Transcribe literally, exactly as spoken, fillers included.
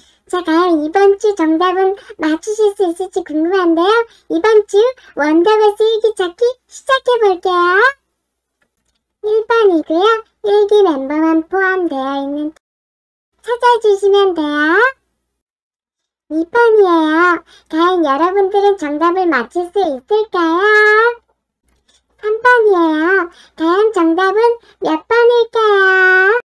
자, 과연 이번 주 정답은 맞추실 수 있을지 궁금한데요. 이번 주 원더걸스 일기찾기 시작해볼게요. 일 번이고요. 일기 멤버만 포함되어 있는 찾아주시면 돼요. 이 번이에요. 과연 여러분들은 정답을 맞출 수 있을까요? 삼 번이에요. 과연 정답은 몇 번일까요?